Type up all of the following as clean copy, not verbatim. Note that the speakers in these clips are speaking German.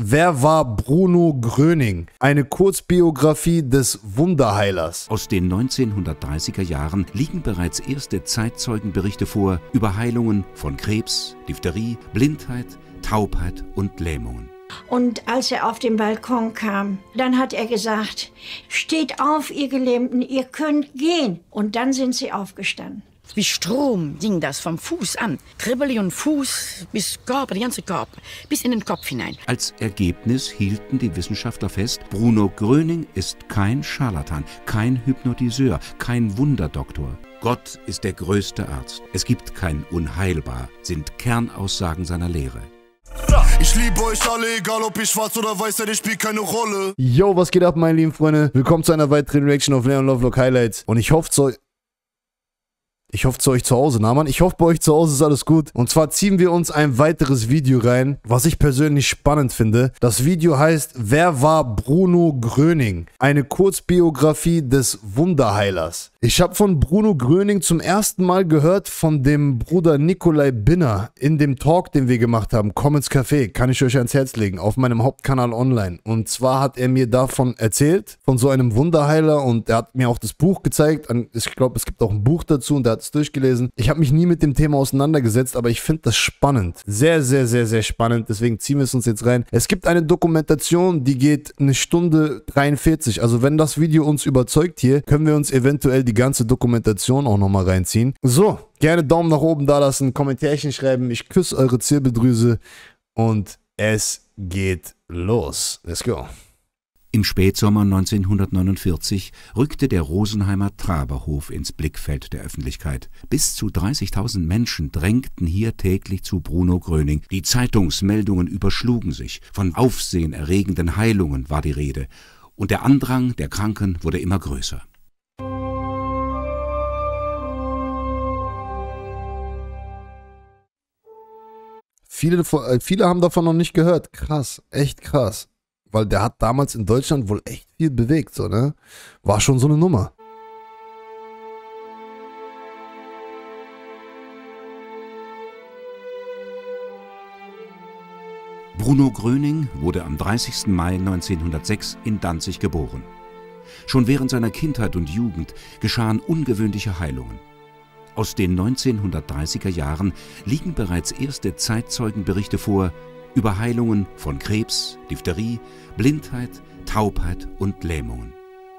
Wer war Bruno Gröning? Eine Kurzbiografie des Wunderheilers. Aus den 1930er Jahren liegen bereits erste Zeitzeugenberichte vor über Heilungen von Krebs, Diphtherie, Blindheit, Taubheit und Lähmungen. Und als er auf den Balkon kam, dann hat er gesagt, steht auf, ihr Gelähmten, ihr könnt gehen. Und dann sind sie aufgestanden. Wie Strom ging das vom Fuß an. Kribbeli und Fuß bis Körper, die ganze Körper, bis in den Kopf hinein. Als Ergebnis hielten die Wissenschaftler fest, Bruno Gröning ist kein Scharlatan, kein Hypnotiseur, kein Wunderdoktor. Gott ist der größte Arzt. Es gibt kein Unheilbar, sind Kernaussagen seiner Lehre. Ich liebe euch alle, egal ob ich schwarz oder weiß, denn ich spiele keine Rolle. Yo, was geht ab, meine lieben Freunde? Willkommen zu einer weiteren Reaction auf Leon Lovelock Highlights. Und ich hoffe, zu euch zu Hause, na Mann, ich hoffe, bei euch zu Hause ist alles gut. Und zwar ziehen wir uns ein weiteres Video rein, was ich persönlich spannend finde. Das Video heißt, wer war Bruno Gröning? Eine Kurzbiografie des Wunderheilers. Ich habe von Bruno Gröning zum ersten Mal gehört von dem Bruder Nikolai Binner in dem Talk, den wir gemacht haben, Komm ins Café, kann ich euch ans Herz legen, auf meinem Hauptkanal online. Und zwar hat er mir davon erzählt, von so einem Wunderheiler, und er hat mir auch das Buch gezeigt. Ich glaube, es gibt auch ein Buch dazu und er hat es durchgelesen. Ich habe mich nie mit dem Thema auseinandergesetzt, aber ich finde das spannend. Sehr, sehr, sehr, sehr spannend. Deswegen ziehen wir es uns jetzt rein. Es gibt eine Dokumentation, die geht 1 Stunde 43. Also wenn das Video uns überzeugt hier, können wir uns eventuell die ganze Dokumentation auch nochmal reinziehen. So, gerne Daumen nach oben da lassen, Kommentärchen schreiben. Ich küsse eure Zirbeldrüse und es geht los. Let's go. Im Spätsommer 1949 rückte der Rosenheimer Traberhof ins Blickfeld der Öffentlichkeit. Bis zu 30.000 Menschen drängten hier täglich zu Bruno Gröning. Die Zeitungsmeldungen überschlugen sich. Von aufsehenerregenden Heilungen war die Rede. Und der Andrang der Kranken wurde immer größer. Viele haben davon noch nicht gehört. Krass, echt krass. Weil der hat damals in Deutschland wohl echt viel bewegt, so, ne? War schon so eine Nummer. Bruno Gröning wurde am 30. Mai 1906 in Danzig geboren. Schon während seiner Kindheit und Jugend geschahen ungewöhnliche Heilungen. Aus den 1930er Jahren liegen bereits erste Zeitzeugenberichte vor über Heilungen von Krebs, Diphtherie, Blindheit, Taubheit und Lähmungen.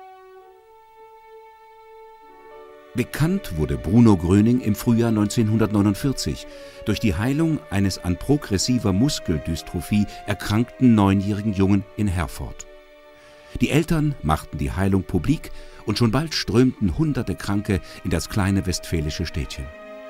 Bekannt wurde Bruno Gröning im Frühjahr 1949 durch die Heilung eines an progressiver Muskeldystrophie erkrankten 9-jährigen Jungen in Herford. Die Eltern machten die Heilung publik und schon bald strömten hunderte Kranke in das kleine westfälische Städtchen.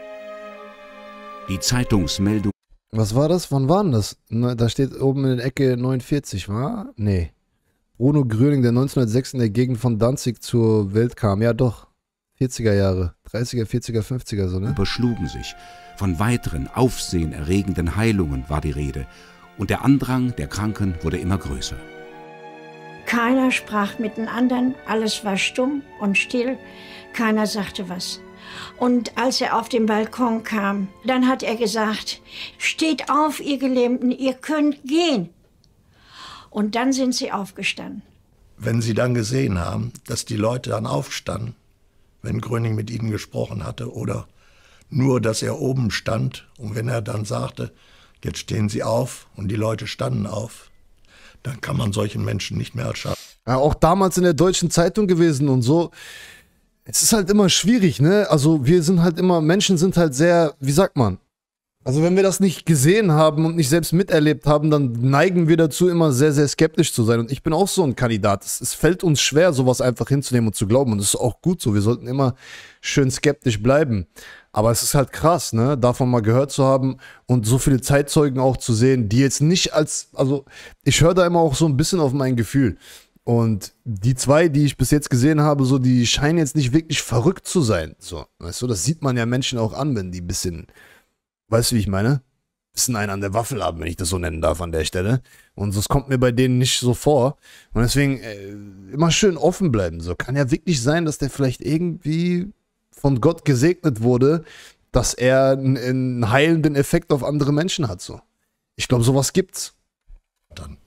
Die Zeitungsmeldung. Was war das? Wann war denn das? Da steht oben in der Ecke 49, war? Nee. Bruno Gröning, der 1906 in der Gegend von Danzig zur Welt kam. Ja doch. 40er Jahre. 30er, 40er, 50er so, ne? Überschlugen sich. Von weiteren aufsehenerregenden Heilungen war die Rede. Und der Andrang der Kranken wurde immer größer. Keiner sprach mit den anderen, alles war stumm und still, keiner sagte was. Und als er auf den Balkon kam, dann hat er gesagt, steht auf, ihr Gelähmten, ihr könnt gehen. Und dann sind sie aufgestanden. Wenn sie dann gesehen haben, dass die Leute dann aufstanden, wenn Gröning mit ihnen gesprochen hatte, oder nur, dass er oben stand, und wenn er dann sagte, jetzt stehen sie auf, und die Leute standen auf, dann kann man solchen Menschen nicht mehr als schaden. Ja, auch damals in der Deutschen Zeitung gewesen und so. Es ist halt immer schwierig, ne? Also wir sind halt immer, Menschen sind halt sehr, wie sagt man? Also wenn wir das nicht gesehen haben und nicht selbst miterlebt haben, dann neigen wir dazu, immer sehr, sehr skeptisch zu sein. Und ich bin auch so ein Kandidat. Es fällt uns schwer, sowas einfach hinzunehmen und zu glauben. Und das ist auch gut so. Wir sollten immer schön skeptisch bleiben. Aber es ist halt krass, ne? Davon mal gehört zu haben und so viele Zeitzeugen auch zu sehen, die jetzt nicht als, also ich höre da immer auch so ein bisschen auf mein Gefühl. Und die zwei, die ich bis jetzt gesehen habe, so, die scheinen jetzt nicht wirklich verrückt zu sein. So, weißt du, das sieht man ja Menschen auch an, wenn die ein bisschen, weißt du, wie ich meine? Ein bisschen einen an der Waffel haben, wenn ich das so nennen darf an der Stelle. Und das kommt mir bei denen nicht so vor. Und deswegen immer schön offen bleiben. So, kann ja wirklich sein, dass der vielleicht irgendwie von Gott gesegnet wurde, dass er einen heilenden Effekt auf andere Menschen hat. So. Ich glaube, sowas gibt's. Dann.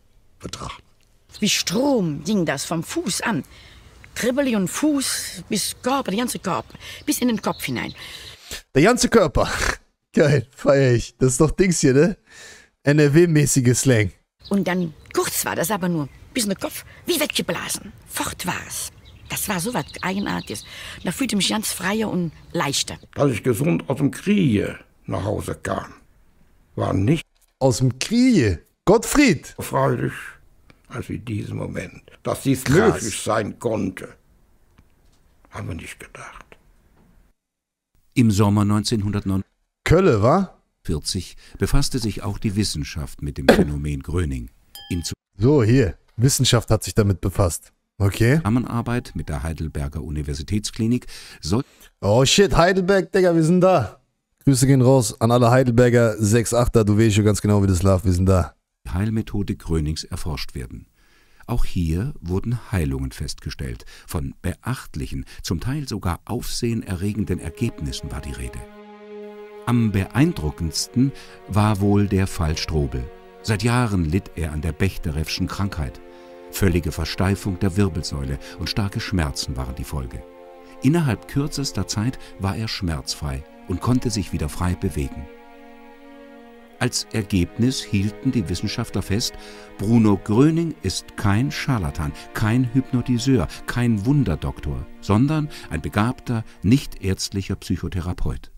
betrachten. Wie Strom ging das vom Fuß an. Kribbeli und Fuß bis Körper, der ganze Körper, bis in den Kopf hinein. Der ganze Körper. Geil, feier ich. Das ist doch Dings hier, ne? NRW-mäßige Slang. Und dann, kurz war das aber nur, bis in den Kopf, wie weggeblasen. Fort war es. Das war so was Eigenartiges. Da fühlte ich mich ganz freier und leichter. Dass ich gesund aus dem Kriege nach Hause kam, war nicht Aus dem Kriege. Gottfried. so freudig als in diesem Moment. Dass dies Krass. möglich sein konnte, haben wir nicht gedacht. Im Sommer 1949 Kölle, wa? befasste sich auch die Wissenschaft mit dem Phänomen Gröning. In So, hier. Wissenschaft hat sich damit befasst. Okay. Zusammenarbeit mit der Heidelberger Universitätsklinik soll Oh shit, Heidelberg, Digga, wir sind da. Grüße gehen raus an alle Heidelberger 6-8er. Du weißt schon ganz genau, wie das läuft. Wir sind da. die Heilmethode Grönings erforscht werden. Auch hier wurden Heilungen festgestellt. Von beachtlichen, zum Teil sogar aufsehenerregenden Ergebnissen war die Rede. Am beeindruckendsten war wohl der Fall Strobel. Seit Jahren litt er an der Bechterew-schen Krankheit. Völlige Versteifung der Wirbelsäule und starke Schmerzen waren die Folge. Innerhalb kürzester Zeit war er schmerzfrei und konnte sich wieder frei bewegen. Als Ergebnis hielten die Wissenschaftler fest, Bruno Gröning ist kein Scharlatan, kein Hypnotiseur, kein Wunderdoktor, sondern ein begabter, nichtärztlicher Psychotherapeut.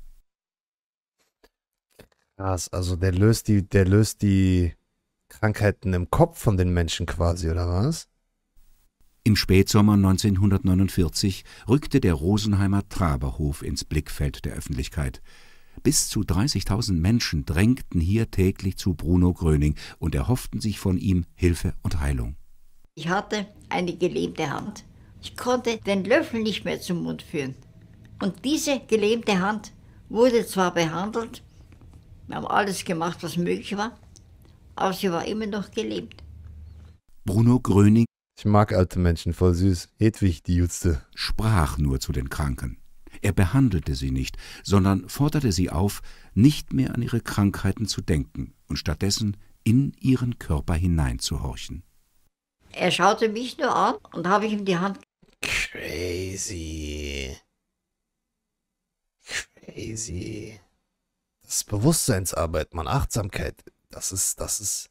Krass, also der löst die Krankheiten im Kopf von den Menschen quasi, oder was? Im Spätsommer 1949 rückte der Rosenheimer Traberhof ins Blickfeld der Öffentlichkeit. Bis zu 30.000 Menschen drängten hier täglich zu Bruno Gröning und erhofften sich von ihm Hilfe und Heilung. Ich hatte eine gelähmte Hand. Ich konnte den Löffel nicht mehr zum Mund führen. Und diese gelähmte Hand wurde zwar behandelt, wir haben alles gemacht, was möglich war, aber sie war immer noch gelähmt. Bruno Gröning Ich mag alte Menschen, voll süß. Hedwig, die Jutste. sprach nur zu den Kranken. Er behandelte sie nicht, sondern forderte sie auf, nicht mehr an ihre Krankheiten zu denken und stattdessen in ihren Körper hineinzuhorchen. Er schaute mich nur an und habe ich ihm die Hand. Crazy. Crazy. Das ist Bewusstseinsarbeit, Mann. Achtsamkeit. Das ist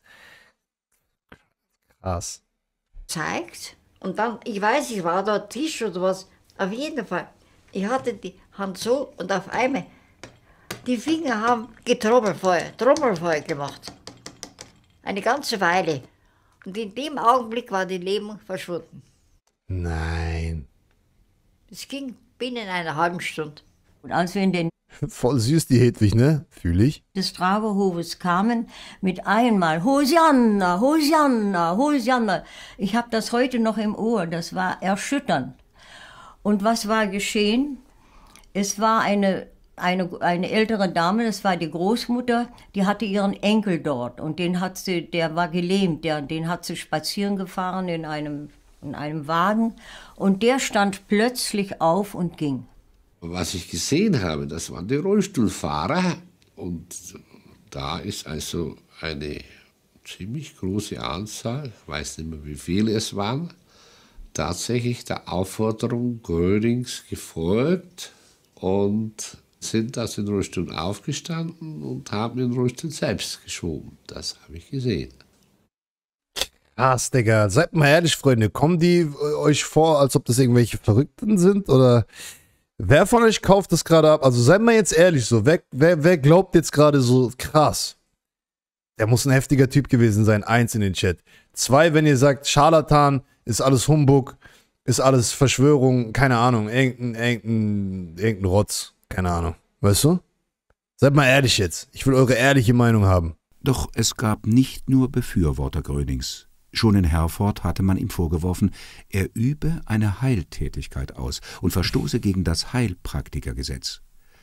krass. Zeigt und dann, ich weiß, ich war da Tisch oder was, auf jeden Fall. Ich hatte die Hand so und auf einmal, die Finger haben Trommelfeuer gemacht. Eine ganze Weile. Und in dem Augenblick war die Lähmung verschwunden. Nein. Es ging binnen einer halben Stunde. Und als wir in den Voll süß, die Hedwig, ne? Fühl ich. des Traberhofes kamen, mit einmal Hosianna, Hosianna, Hosianna. Ich habe das heute noch im Ohr, das war erschütternd. Und was war geschehen? Es war eine ältere Dame, das war die Großmutter, die hatte ihren Enkel dort und der war gelähmt, den hat sie spazieren gefahren in einem Wagen und der stand plötzlich auf und ging. Was ich gesehen habe, das waren die Rollstuhlfahrer und da ist also eine ziemlich große Anzahl, ich weiß nicht mehr wie viele es waren, tatsächlich der Aufforderung Grönings gefolgt und sind aus den Rollstuhl aufgestanden und haben den Rollstuhl selbst geschoben. Das habe ich gesehen. Krass, Digga. Seid mal ehrlich, Freunde. Kommen die euch vor, als ob das irgendwelche Verrückten sind? Oder wer von euch kauft das gerade ab? Also seid mal jetzt ehrlich so. Wer glaubt jetzt gerade so krass? Der muss ein heftiger Typ gewesen sein. 1 in den Chat. 2, wenn ihr sagt, Scharlatan, ist alles Humbug, ist alles Verschwörung, keine Ahnung, irgendein Rotz. Keine Ahnung. Weißt du? Seid mal ehrlich jetzt. Ich will eure ehrliche Meinung haben. Doch es gab nicht nur Befürworter Grönings. Schon in Herford hatte man ihm vorgeworfen, er übe eine Heiltätigkeit aus und verstoße gegen das Heilpraktikergesetz.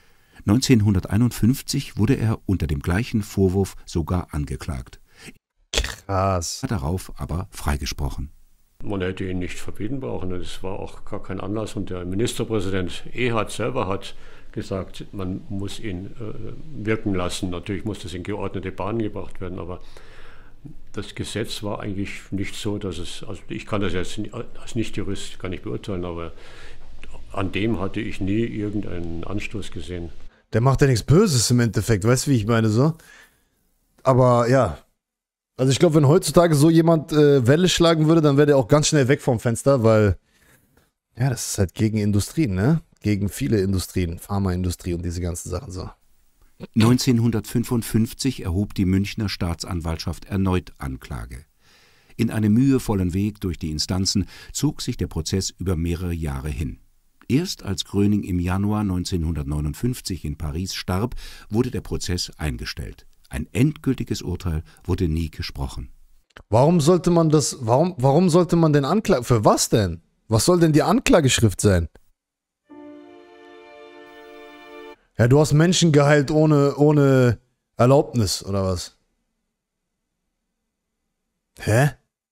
1951 wurde er unter dem gleichen Vorwurf sogar angeklagt. Krass. Darauf aber freigesprochen. Man hätte ihn nicht verbieten brauchen, es war auch gar kein Anlass. Und der Ministerpräsident Ehard selber hat gesagt, man muss ihn wirken lassen. Natürlich muss das in geordnete Bahnen gebracht werden, aber das Gesetz war eigentlich nicht so, dass es, also ich kann das jetzt als Nicht-Jurist gar nicht beurteilen, aber an dem hatte ich nie irgendeinen Anstoß gesehen. Der macht ja nichts Böses im Endeffekt, weißt du, wie ich meine so? Aber ja, also ich glaube, wenn heutzutage so jemand Welle schlagen würde, dann wäre der auch ganz schnell weg vom Fenster, weil ja, das ist halt gegen Industrien, ne? Gegen viele Industrien, Pharmaindustrie und diese ganzen Sachen so. 1955 erhob die Münchner Staatsanwaltschaft erneut Anklage. In einem mühevollen Weg durch die Instanzen zog sich der Prozess über mehrere Jahre hin. Erst als Gröning im Januar 1959 in Paris starb, wurde der Prozess eingestellt. Ein endgültiges Urteil wurde nie gesprochen. Warum sollte man das, warum sollte man den Anklagen, für was denn? Was soll denn die Anklageschrift sein? Ja, du hast Menschen geheilt ohne Erlaubnis, oder was? Hä?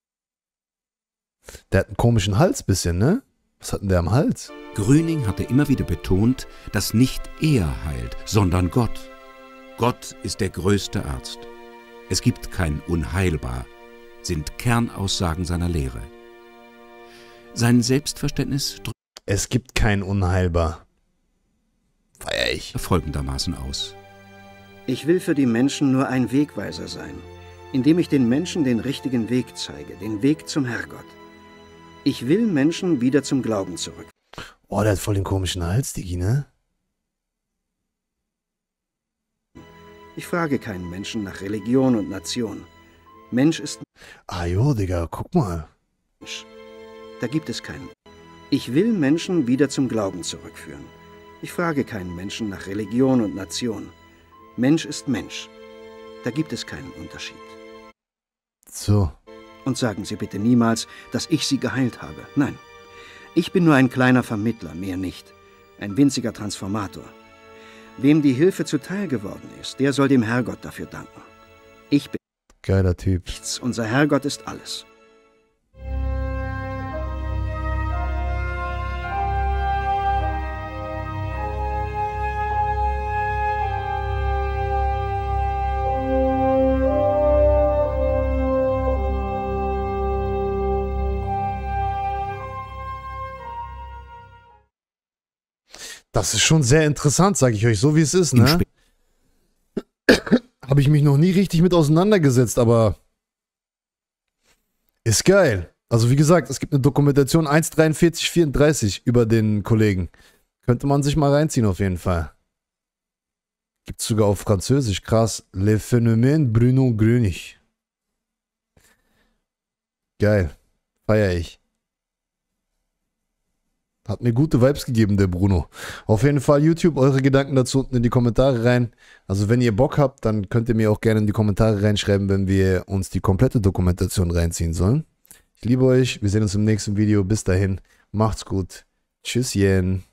Der hat einen komischen Hals bisschen, ne? Was hat denn der am Hals? Gröning hatte immer wieder betont, dass nicht er heilt, sondern Gott. Gott ist der größte Arzt. Es gibt kein Unheilbar, sind Kernaussagen seiner Lehre. Sein Selbstverständnis drückt es gibt kein Unheilbar. Feier ich. Folgendermaßen aus. Ich will für die Menschen nur ein Wegweiser sein, indem ich den Menschen den richtigen Weg zeige, den Weg zum Herrgott. Ich will Menschen wieder zum Glauben zurück. Oh, der hat voll den komischen Hals, Digi, ne? Ich frage keinen Menschen nach Religion und Nation. Mensch ist Ah jo, Digga, guck mal. Mensch. Da gibt es keinen. Ich will Menschen wieder zum Glauben zurückführen. Ich frage keinen Menschen nach Religion und Nation. Mensch ist Mensch. Da gibt es keinen Unterschied. So. Und sagen Sie bitte niemals, dass ich Sie geheilt habe. Nein. Ich bin nur ein kleiner Vermittler, mehr nicht. Ein winziger Transformator. Wem die Hilfe zuteil geworden ist, der soll dem Herrgott dafür danken. Ich bin geiler Typ. nichts. Unser Herrgott ist alles. Das ist schon sehr interessant, sage ich euch, so wie es ist, ne? Habe ich mich noch nie richtig mit auseinandergesetzt, aber ist geil. Also wie gesagt, es gibt eine Dokumentation 1:43:34 über den Kollegen. Könnte man sich mal reinziehen auf jeden Fall. Gibt's sogar auf Französisch, krass. Le Phénomène Bruno Gröning. Geil. Feier ich. Hat mir gute Vibes gegeben, der Bruno. Auf jeden Fall YouTube, eure Gedanken dazu unten in die Kommentare rein. Also wenn ihr Bock habt, dann könnt ihr mir auch gerne in die Kommentare reinschreiben, wenn wir uns die komplette Dokumentation reinziehen sollen. Ich liebe euch, wir sehen uns im nächsten Video. Bis dahin, macht's gut. Tschüsschen.